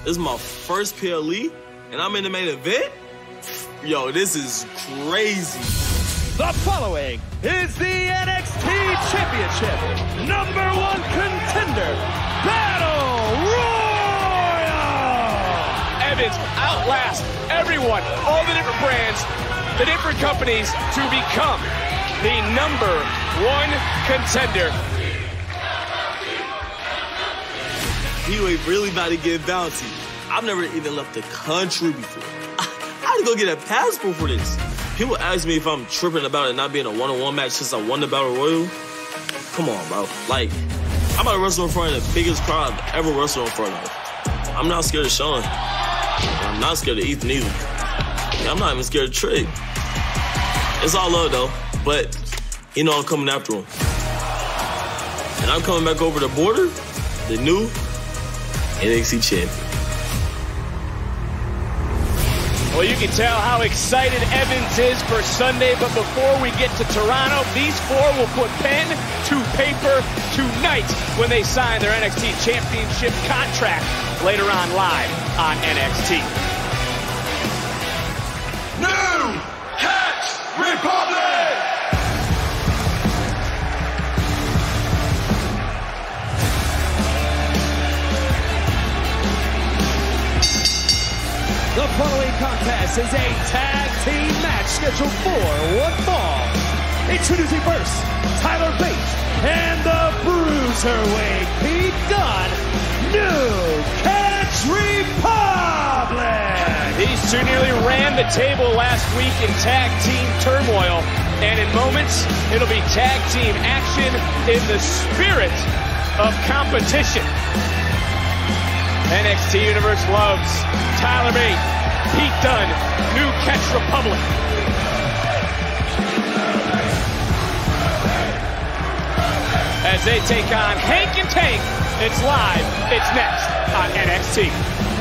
This is my first PLE, and I'm in the main event? Yo, this is crazy. The following is the NXT Championship #1 contender Battle Royal! Evans outlast everyone, all the different brands, the different companies to become the #1 contender. Heatwave really about to get bouncy. I've never even left the country before. I had to go get a passport for this. People ask me if I'm tripping about it not being a one-on-one match since I won the Battle Royal. Come on, bro. Like, I'm about to wrestle in front of the biggest crowd I've ever wrestled in front of. I'm not scared of Sean. I'm not scared of Ethan either. Yeah, I'm not even scared of Trick. It's all love, though. But, you know I'm coming after him. And I'm coming back over the border, the new NXT champion. Well, you can tell how excited Evans is for Sunday, but before we get to Toronto, these four will put pen to paper tonight when they sign their NXT Championship contract later on live on NXT. New Catch Republic! The following contest is a tag team match scheduled for one fall. Introducing first, Tyler Bate and the Bruiserweight Pete Dunne, New Catch Republic! These two nearly ran the table last week in tag team turmoil, and in moments, it'll be tag team action in the spirit of competition. NXT Universe loves Tyler Bate, Pete Dunne, New Catch Republic. As they take on Hank and Tank, it's live, it's next on NXT.